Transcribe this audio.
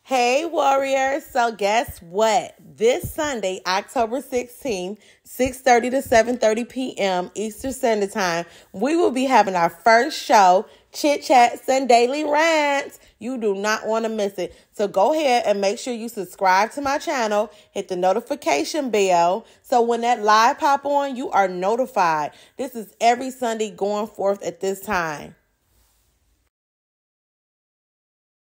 Hey, warriors. So guess what? This Sunday, October 16th, 6:30 to 7:30 p.m. Eastern Standard Time, we will be having our first show, ChitChats and Daily Rants. You do not want to miss it. So go ahead and make sure you subscribe to my channel, hit the notification bell, so when that live pop on, you are notified. This is every Sunday going forth at this time.